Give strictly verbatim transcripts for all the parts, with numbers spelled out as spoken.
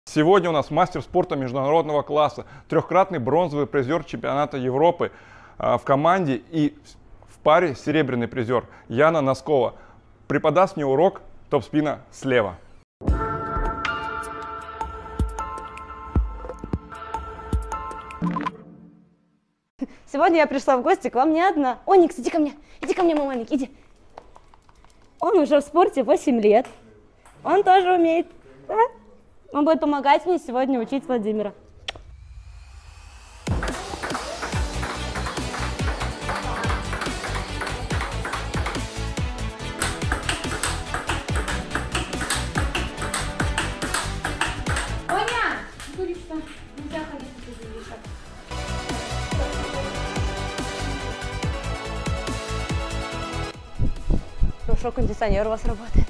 Сегодня у нас мастер спорта международного класса, трехкратный бронзовый призер чемпионата Европы э, в команде и в паре серебряный призер Яна Носкова. Преподаст мне урок топ-спина слева. Сегодня я пришла в гости к вам не одна. Оникс, иди ко мне, иди ко мне, мой маленький, иди. Он уже в спорте восемь лет. Он тоже умеет. Да? Он будет помогать мне сегодня учить Владимира. Оня! Нельзя ходить, если ты дышишь. Хорошо, кондиционер у вас работает.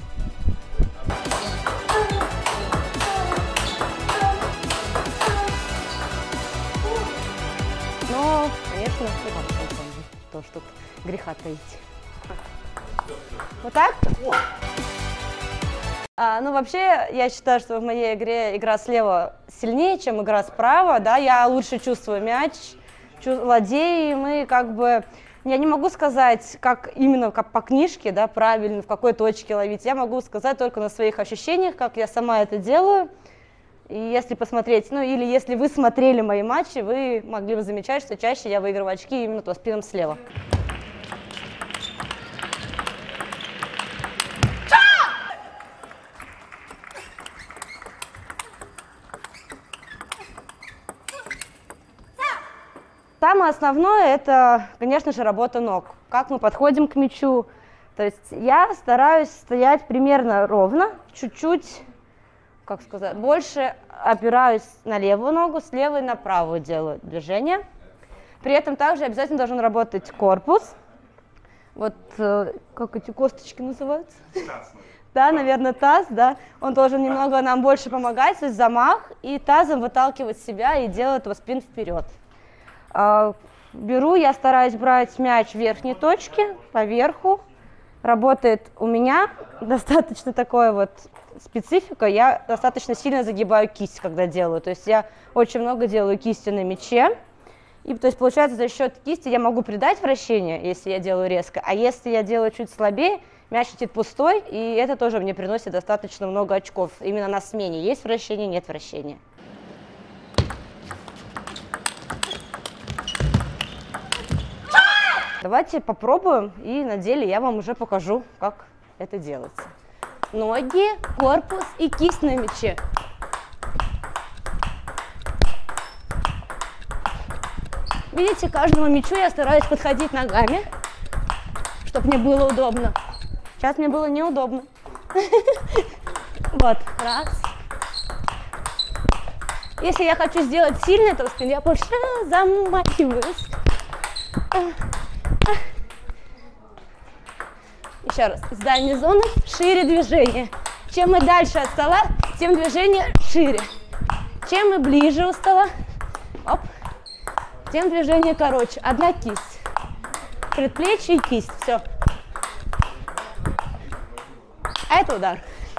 Но, конечно, то, что греха таить. Вот так? А, ну, вообще, я считаю, что в моей игре игра слева сильнее, чем игра справа, да, я лучше чувствую мяч, чувствую, владею, и мы как бы... Я не могу сказать, как именно как по книжке, да, правильно, в какой точке ловить. Я могу сказать только на своих ощущениях, как я сама это делаю. И если посмотреть, ну или если вы смотрели мои матчи, вы могли бы замечать, что чаще я выигрываю очки именно топ-спином слева. Самое основное – это, конечно же, работа ног. Как мы подходим к мячу. То есть я стараюсь стоять примерно ровно, чуть-чуть, как сказать, больше опираюсь на левую ногу, с левой на правую делаю движение. При этом также обязательно должен работать корпус. Вот как эти косточки называются? Таз. Да, наверное, таз, да. Он должен немного нам больше помогать, то есть замах, и тазом выталкивать себя и делать его спин вперед. Беру, я стараюсь брать мяч в верхней точке, по верху. Работает у меня достаточно такое вот специфика. Я достаточно сильно загибаю кисть, когда делаю. То есть я очень много делаю кисти на мяче. И то есть получается, за счет кисти я могу придать вращение, если я делаю резко. А если я делаю чуть слабее, мяч летит пустой, и это тоже мне приносит достаточно много очков. Именно на смене есть вращение, нет вращения. Давайте попробуем, и на деле я вам уже покажу, как это делается. Ноги, корпус и кисть на мяче. Видите, к каждому мячу я стараюсь подходить ногами, чтобы мне было удобно. Сейчас мне было неудобно. Вот, раз. Если я хочу сделать сильный топ-спин, я больше замахиваюсь. Еще раз, с дальней зоны шире движение. Чем мы дальше от стола, тем движение шире. Чем мы ближе у стола, оп, тем движение короче. Одна кисть. Предплечье и кисть. Все. А это удар.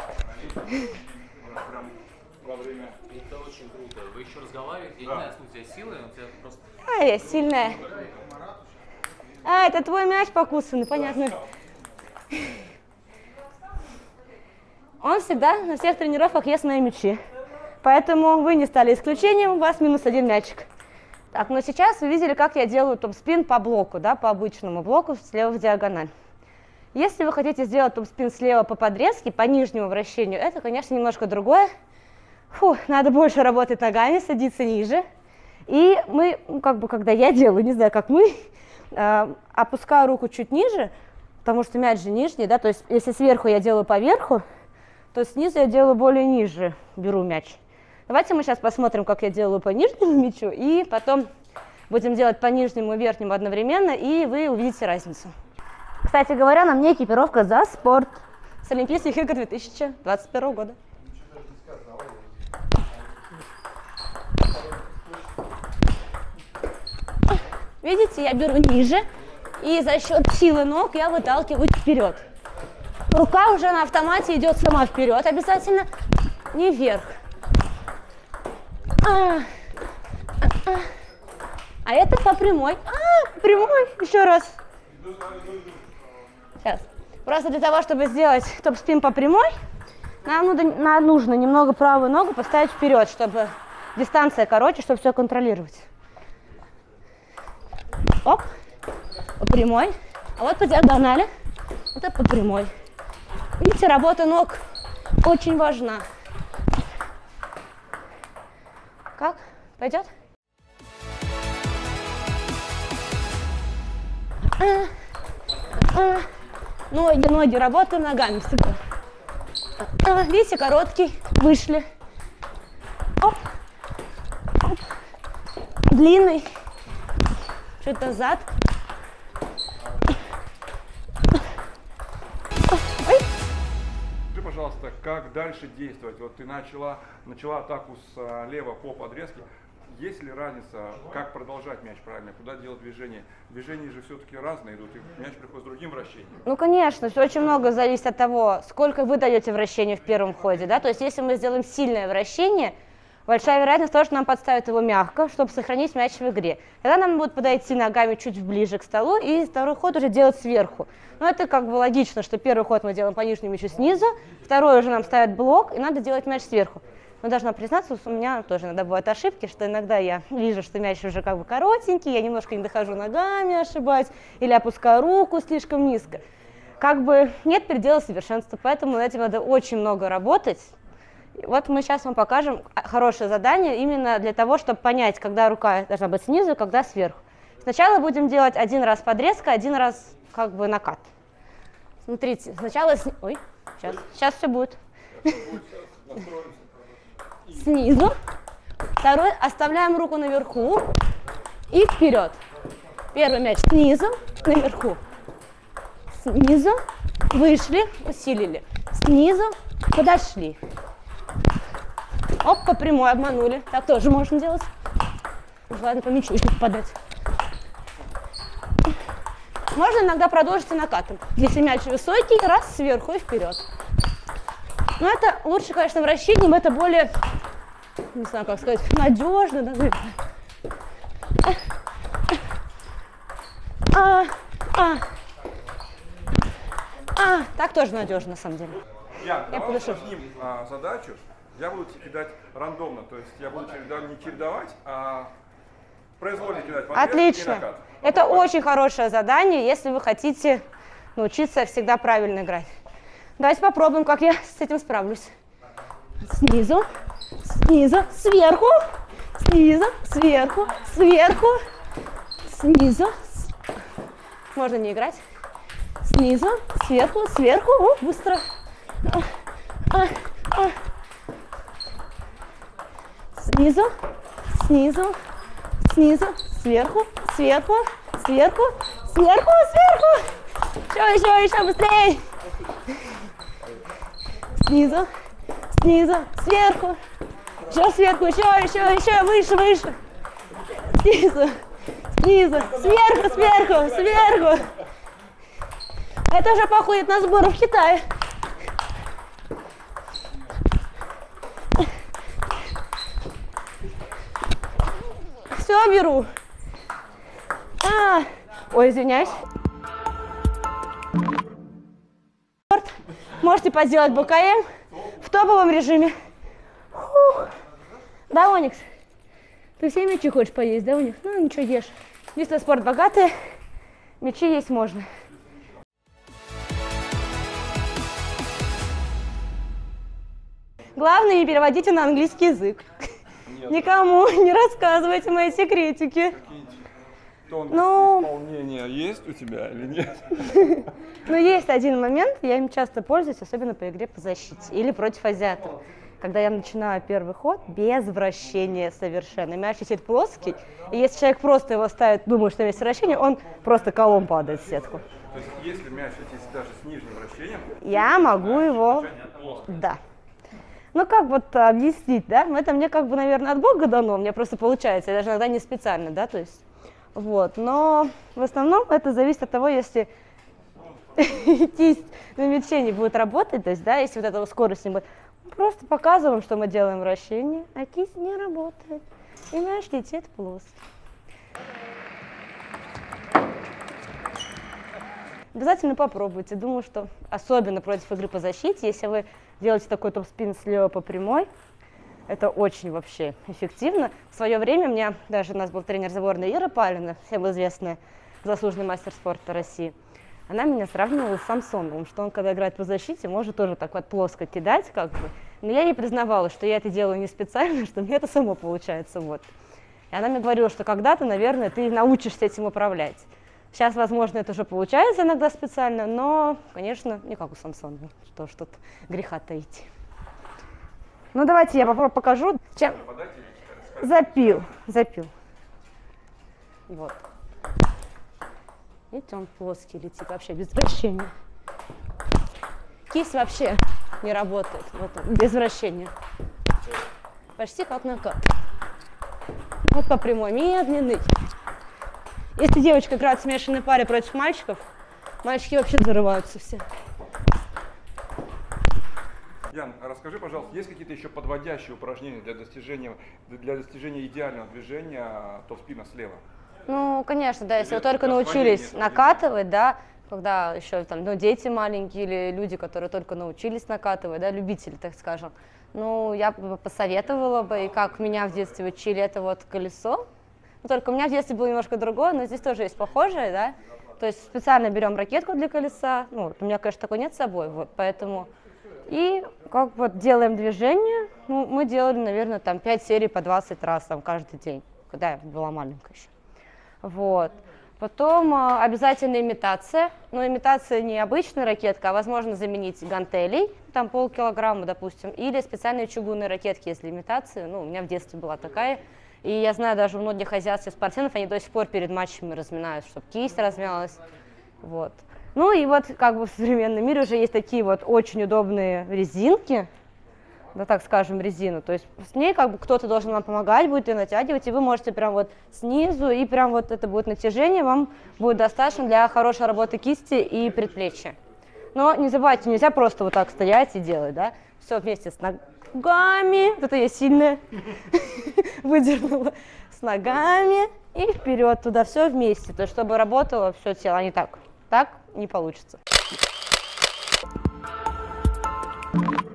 Это очень круто. Вы еще разговариваете, я не знаю, у тебя силы, у тебя просто... А, я сильная. А, это твой мяч покусанный, понятно. Он всегда на всех тренировках ест мои мячи. Поэтому вы не стали исключением, у вас минус один мячик. Так, но сейчас вы видели, как я делаю топ-спин по блоку, да, по обычному блоку, слева в диагональ. Если вы хотите сделать топ-спин слева по подрезке, по нижнему вращению, это, конечно, немножко другое. Фу, надо больше работать ногами, садиться ниже. И мы, ну, как бы, когда я делаю, не знаю, как мы, э, опускаю руку чуть ниже, потому что мяч же нижний, да, то есть если сверху я делаю поверху, то снизу я делаю более ниже, беру мяч. Давайте мы сейчас посмотрим, как я делаю по нижнему мячу, и потом будем делать по нижнему и верхнему одновременно, и вы увидите разницу. Кстати говоря, на мне экипировка за спорт с Олимпийских игр две тысячи двадцать первого года. Видите, я беру ниже, и за счет силы ног я выталкиваю вперед. Рука уже на автомате идет сама вперед, обязательно не вверх. А, а, а это по прямой. А, по прямой. Еще раз. Сейчас. Просто для того, чтобы сделать топ-спин по прямой, нам нужно немного правую ногу поставить вперед, чтобы дистанция короче, чтобы все контролировать. Оп. По прямой. А вот по диагонали. Это по прямой. Видите, работа ног очень важна. Как? Пойдет? А, а. Ноги, ноги, работаем ногами всегда. А, видите, короткий, вышли. Оп. Оп. Длинный. Чуть назад. Ой. Скажи, пожалуйста, как дальше действовать? Вот ты начала, начала атаку с а, лево по подрезке. Есть ли разница, как продолжать мяч правильно, куда делать движение? Движения же все-таки разные идут, и мяч приходит с другим вращением. Ну, конечно, все очень много зависит от того, сколько вы даете вращения в первом ходе, да, то есть если мы сделаем сильное вращение, большая вероятность того, что нам подставят его мягко, чтобы сохранить мяч в игре. Тогда нам будут подойти ногами чуть ближе к столу и второй ход уже делать сверху. Но это как бы логично, что первый ход мы делаем по нижнему мячу снизу, второй уже нам ставят блок, и надо делать мяч сверху. Но должна признаться, у меня тоже иногда бывают ошибки, что иногда я вижу, что мяч уже как бы коротенький, я немножко не дохожу ногами, ошибаюсь, или опускаю руку слишком низко. Как бы нет предела совершенства, поэтому над этим надо очень много работать. Вот мы сейчас вам покажем хорошее задание именно для того, чтобы понять, когда рука должна быть снизу, когда сверху. Сначала будем делать один раз подрезка, один раз как бы накат. Смотрите, сначала... Сни... Ой, сейчас, сейчас все будет. Снизу, второй, оставляем руку наверху и вперед. Первый мяч снизу, наверху, снизу, вышли, усилили, снизу, подошли. Оп, по прямой обманули, так тоже можно делать. Ладно, по мячу еще попадать. Можно иногда продолжить и накатом. Если мяч высокий, раз, сверху и вперед. Но это лучше, конечно, вращением, это более, не знаю, как сказать, надежно. Да? А, а, а, так тоже надежно, на самом деле. Ян, давай усложним а, задачу. Я буду тебе кидать рандомно, то есть я буду не чередовать, а произвольно кидать подрезку. Отлично. И накат. Это Попробуй. очень хорошее задание, если вы хотите научиться всегда правильно играть. Давайте попробуем, как я с этим справлюсь. Снизу, снизу, сверху, снизу, сверху, сверху, снизу. Можно не играть. Снизу, сверху, сверху. О, быстро. А, а, а. Снизу, снизу, снизу, сверху, сверху, сверху, сверху, сверху. Еще, еще, еще быстрее. Снизу, снизу, сверху, еще сверху, еще, еще, еще, выше, выше. Снизу, снизу, сверху, сверху, сверху. Это уже походит на сборы в Китае. Все, беру. А, ой, извиняюсь. Можете поделать бэ ка эм в топовом режиме. Фух. Да, Оникс? Ты все мячи хочешь поесть, да, Оникс? Ну, ничего, ешь. Если спорт богатый, мячи есть можно. Главное, не переводите на английский язык. Нет. Никому не рассказывайте мои секретики. Тонкости ну, исполнения есть у тебя или нет? Ну, есть один момент, я им часто пользуюсь, особенно по игре по защите или против азиатов. Когда я начинаю первый ход без вращения совершенно. Мяч сидит плоский, и если человек просто его ставит, думает, что есть вращение, он просто колом падает в сетку. То есть, если мяч летит даже с нижним вращением, я могу его... Да. Ну, как вот объяснить, да? Это мне как бы, наверное, от Бога дано, мне просто получается, я даже иногда не специально, да, то есть... Вот, но в основном это зависит от того, если кисть на мяче не будет работать, то есть, да, если вот эта скорость не будет, Просто показываем, что мы делаем вращение, а кисть не работает. И мяч летит плоско. Обязательно попробуйте. Думаю, что особенно против игры по защите, если вы делаете такой топ-спин слева по прямой, это очень вообще эффективно. В свое время у меня, даже у нас был тренер сборной Ира Палина, всем известная, заслуженный мастер спорта России, она меня сравнивала с Самсоновым, что он, когда играет по защите, может тоже так вот плоско кидать, как бы. Но я ей признавала, что я это делаю не специально, что мне это само получается. Вот. И она мне говорила, что когда-то, наверное, ты научишься этим управлять. Сейчас, возможно, это уже получается иногда специально, но, конечно, не как у Самсонова, что ж тут греха таить. Ну, давайте я попробую покажу. Чем... Запил, запил. Вот. Видите, он плоский летит, вообще без вращения. Кисть вообще не работает, вот он, без вращения. Почти как накат. Вот по прямой, медленный. Если девочка играет в смешанной паре против мальчиков, мальчики вообще зарываются все. Ян, расскажи, пожалуйста, есть какие-то еще подводящие упражнения для достижения, для достижения идеального движения топ-спина слева? Ну, конечно, да, если Или вы только научились освоение, накатывать, да, когда еще там, ну, дети маленькие или люди, которые только научились накатывать, да, любители, так скажем, ну, я бы посоветовала бы, и как меня в детстве учили, это вот колесо. Ну, только у меня в детстве было немножко другое, но здесь тоже есть похожее, да, то есть специально берем ракетку для колеса, ну, вот, у меня, конечно, такой нет с собой, вот, поэтому, и как вот делаем движение, ну, мы делали, наверное, там пять серий по двадцать раз там каждый день, когда я была маленькая еще. Вот. Потом э, обязательно имитация. Но имитация не обычная ракетка, а возможно заменить гантелей, там полкилограмма, допустим, или специальные чугунные ракетки, если имитация. Ну, у меня в детстве была такая. И я знаю, даже у многих азиатских спортсменов, они до сих пор перед матчами разминают, чтобы кисть размялась. Вот. Ну и вот как бы в современном мире уже есть такие вот очень удобные резинки, да, так скажем, резину, то есть с ней как бы кто-то должен вам помогать, будет ее натягивать, и вы можете прям вот снизу, и прям вот это будет натяжение, вам будет достаточно для хорошей работы кисти и предплечья. Но не забывайте, нельзя просто вот так стоять и делать, да, все вместе с ногами, вот это я сильная, выдернула, с ногами и вперед туда, все вместе, то есть чтобы работало все тело, а не так, так не получится.